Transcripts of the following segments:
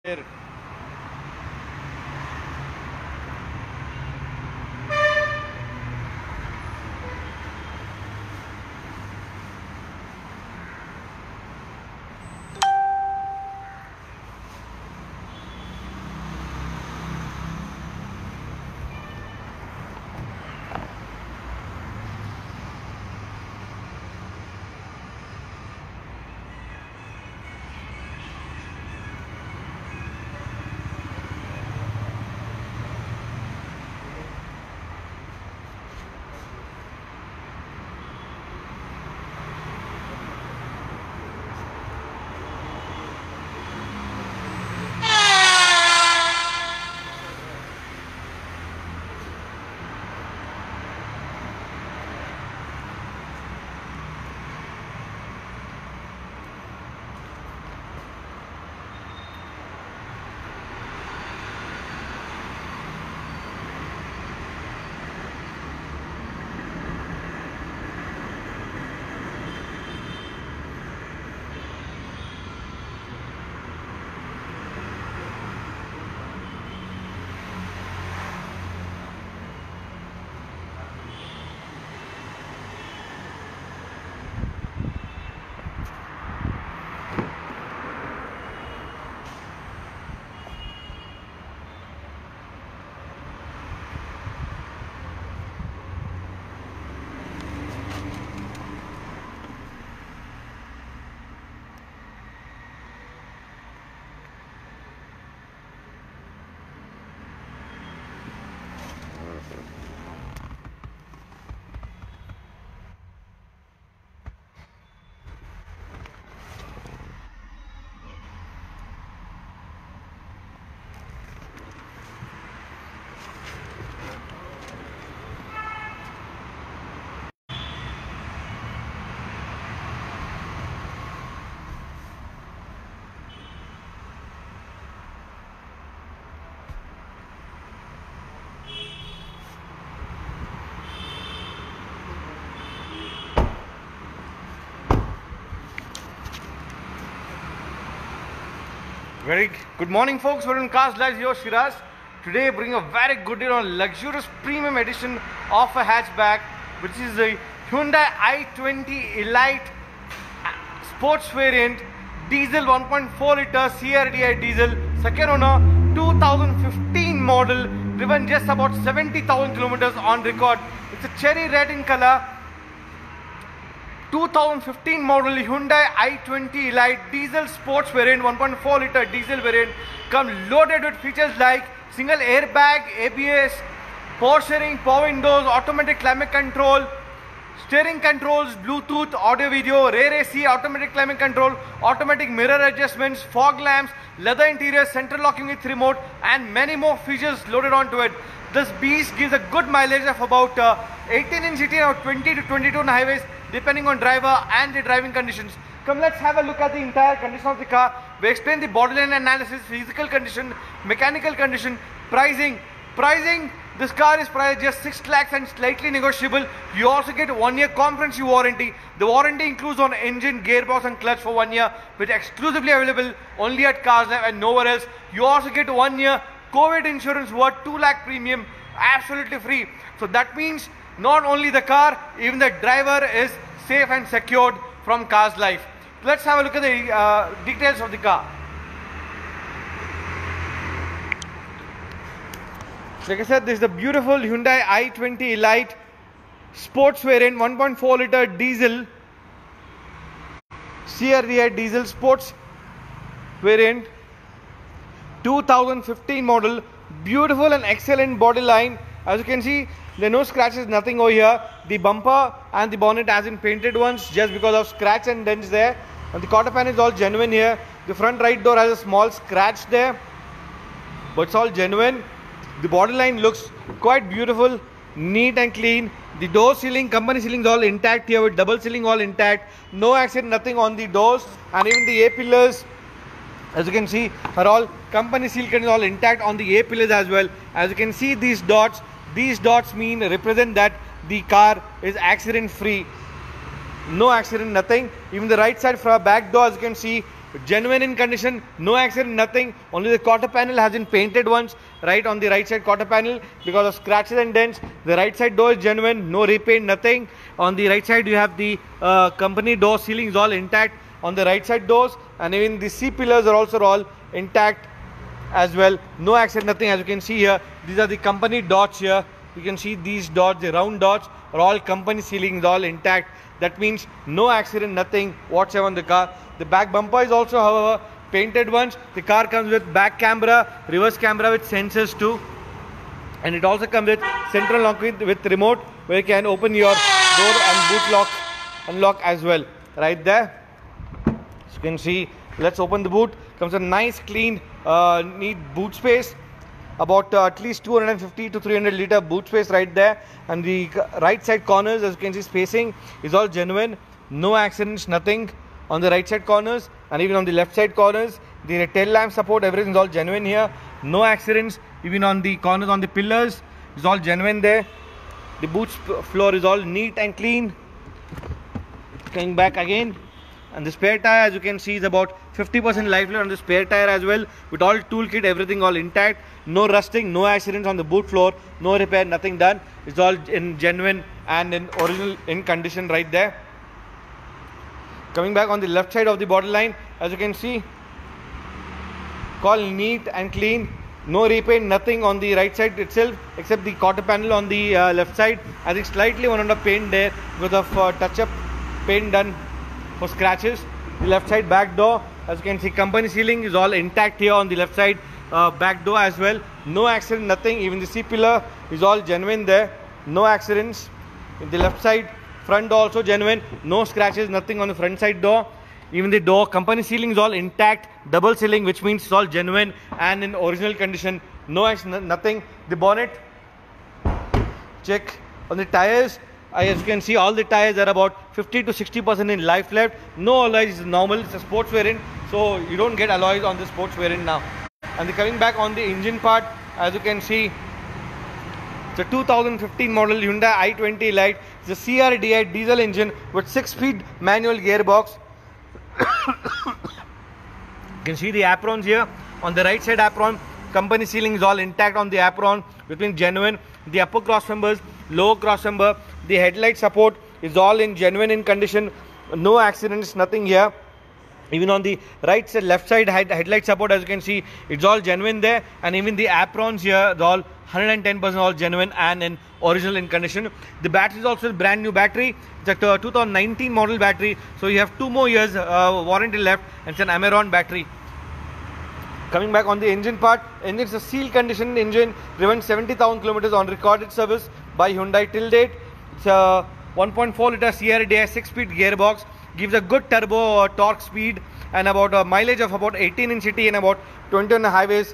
Here. Very good morning, folks. We're in Cars Live, your Shiraz. Today, bring a very good deal on luxurious premium edition of a hatchback, which is the Hyundai i20 Elite sports variant, diesel 1.4 liter CRDI diesel, second owner, 2015 model, driven just about 70,000 kilometers on record. It's a cherry red in color. 2015 model Hyundai i20 Elite diesel sports variant, 1.4 liter diesel variant, come loaded with features like single airbag, ABS, power steering, power windows, automatic climate control, steering controls, Bluetooth, audio video, rear AC, automatic climate control, automatic mirror adjustments, fog lamps, leather interior, central locking with remote, and many more features loaded onto it. This beast gives a good mileage of about 18 in city and 20 to 22 on highways, depending on driver and the driving conditions. Come, let's have a look at the entire condition of the car. We explain the bodyline analysis, physical condition, mechanical condition, pricing. This car is priced just 6 lakhs and slightly negotiable. You also get 1 year comprehensive warranty. The warranty includes on engine, gearbox and clutch for 1 year, which is exclusively available only at Cars Live and nowhere else. You also get 1 year COVID insurance worth 2 lakh premium, absolutely free. So that means not only the car, even the driver is safe and secured from Cars Live. Let's have a look at the details of the car. Like I said, this is the beautiful Hyundai i20 Elite sports variant, 1.4 liter diesel CRDI diesel sports variant, 2015 model. Beautiful and excellent body line. As you can see, there are no scratches, nothing over here. The bumper and the bonnet has been painted once just because of scratch and dents there. And the quarter panel is all genuine here. The front right door has a small scratch there, but it's all genuine. The body line looks quite beautiful, neat and clean. The door sealing, company sealing is all intact here with double sealing all intact. No accident, nothing on the doors, and even the A-pillars, as you can see, are all company seal is all intact on the A-pillars as well. As you can see, these dots represent that the car is accident free. No accident, nothing. Even the right side for our back door, as you can see, genuine in condition, no accident, nothing. Only the quarter panel has been painted once, right on the right side quarter panel because of scratches and dents. The right side door is genuine, no repaint, nothing. On the right side you have the company door ceiling is all intact on the right side doors, and even the C pillars are also all intact as well. No accident, nothing. As you can see here, these are the company dots here. You can see these dots, the round dots are all company ceilings, all intact. That means no accident, nothing whatsoever on the car. The back bumper is also, however, painted once. The car comes with back camera, reverse camera with sensors too, and it also comes with central lock with remote where you can open your door and boot lock, unlock as well. Right there, as you can see. Let's open the boot. Comes a nice, clean, neat boot space. About at least 250 to 300 liter boot space right there, and the right side corners, as you can see, spacing is all genuine. No accidents, nothing on the right side corners, and even on the left side corners. The tail lamp support, everything is all genuine here. No accidents. Even on the corners, on the pillars, is all genuine there. The boot floor is all neat and clean. Coming back again, and the spare tire, as you can see, is about 50% life left on the spare tire as well, with all toolkit, everything all intact. No rusting, no accidents on the boot floor, no repair, nothing done. It's all in genuine and in original in condition right there. Coming back on the left side of the bottle line, as you can see, all neat and clean. No repaint, nothing on the right side itself except the quarter panel on the left side. I think slightly one under paint there because of touch-up paint done for scratches. The left side back door, as you can see, company ceiling is all intact here on the left side back door as well. No accident, nothing. Even the C pillar is all genuine there. No accidents. In the left side front door also genuine. No scratches, nothing on the front side door. Even the door company ceiling is all intact, double ceiling, which means it's all genuine and in original condition. No accident, nothing. The bonnet check. On the tires, as you can see, all the tires are about 50 to 60% in life left. No alloys is normal. It's a sports variant, so you don't get alloys on the sports variant now. And coming back on the engine part, as you can see, it's a 2015 model Hyundai i20 Elite. It's a CRDI diesel engine with 6-speed manual gearbox. You can see the aprons here. On the right side apron, company ceiling is all intact on the apron, between genuine. The upper cross members, lower cross member, the headlight support is all in genuine in condition. No accidents, nothing here. Even on the right side, left side headlight support, as you can see, it's all genuine there. And even the aprons here, it's all 110% all genuine and in original in condition. The battery is also a brand new battery. It's a 2019 model battery, so you have 2 more years warranty left, and it's an Amaron battery. Coming back on the engine part, engine is a seal conditioned engine, driven 70,000 kilometers on recorded service by Hyundai till date. It's a 1.4 liter CRDI 6-speed gearbox, gives a good turbo torque speed and about a mileage of about 18 in city and about 20 on the highways.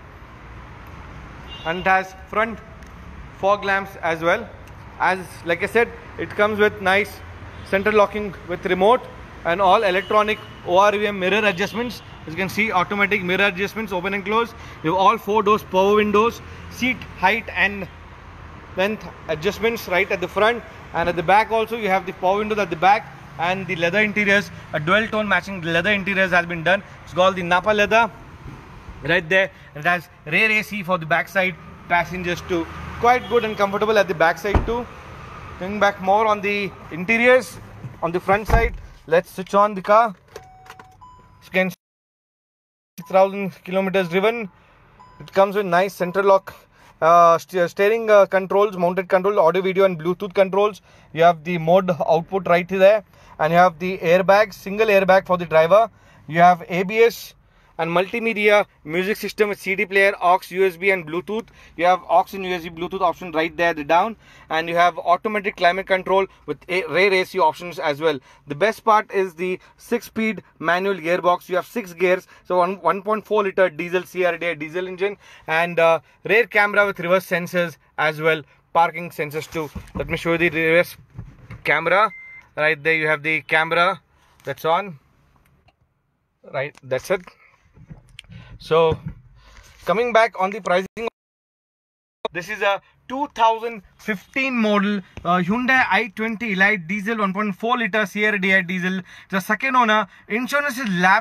And it has front fog lamps as well. As like I said, it comes with nice central locking with remote and all electronic ORVM mirror adjustments. As you can see, automatic mirror adjustments, open and close. You have all 4 doors, power windows, seat height and length adjustments right at the front, and at the back also you have the power windows at the back, and the leather interiors, a dual tone matching leather interiors has been done. It's called the Napa leather right there, and it has rear AC for the backside passengers too. Quite good and comfortable at the backside too. Coming back more on the interiors, on the front side, let's switch on the car. You can see 6,000 kilometers driven. It comes with nice central lock steering controls, mounted control, audio, video and Bluetooth controls. You have the mode output right there, and you have the airbag, single airbag for the driver. You have ABS and multimedia music system with CD player, aux, USB and Bluetooth. You have aux and USB Bluetooth option right there, the down, and you have automatic climate control with rear AC options as well. The best part is the 6-speed manual gearbox. You have 6 gears, so 1.4 liter diesel CRDI diesel engine, and rear camera with reverse sensors as well, parking sensors too. Let me show you the reverse camera. Right there you have the camera that's on. Right, that's it. So coming back on the pricing, this is a 2015 model Hyundai i20 Elite diesel 1.4 liter CRDI diesel. The second owner, insurance is lapsed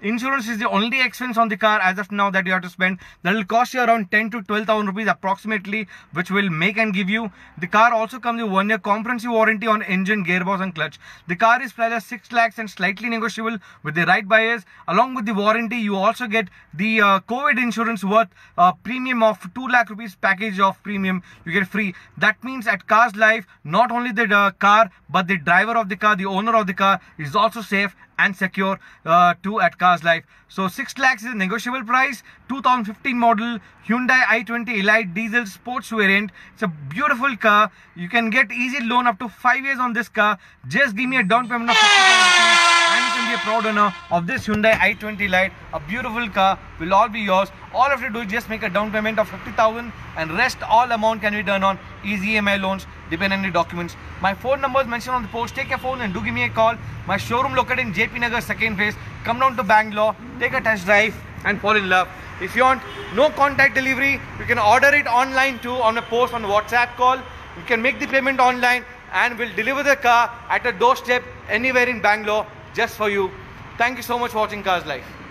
Insurance is the only expense on the car as of now that you have to spend. That will cost you around 10 to 12,000 rupees approximately, which will make and give you. The car also comes with 1 year comprehensive warranty on engine, gearbox and clutch. The car is priced at 6 lakhs and slightly negotiable with the right buyers. Along with the warranty, you also get the COVID insurance worth premium of 2 lakh rupees package of premium. You get free. That means at Cars Life, not only the car but the driver of the car, the owner of the car is also safe and secure too at Cars Life. So 6 lakhs is a negotiable price. 2015 model Hyundai i20 Elite diesel sports variant. It's a beautiful car. You can get easy loan up to 5 years on this car. Just give me a down payment of 50,000 and you can be a proud owner of this Hyundai i20 Elite. A beautiful car will all be yours. All you have to do is just make a down payment of 50,000 and rest all amount can be done on easy EMI loans depending on the documents. My phone number is mentioned on the post. Take your phone and do give me a call. My showroom located in JP Nagar, second phase. Come down to Bangalore, take a test drive and fall in love. If you want no contact delivery, you can order it online too on a post on WhatsApp call. You can make the payment online and we'll deliver the car at a doorstep anywhere in Bangalore just for you. Thank you so much for watching Cars Life.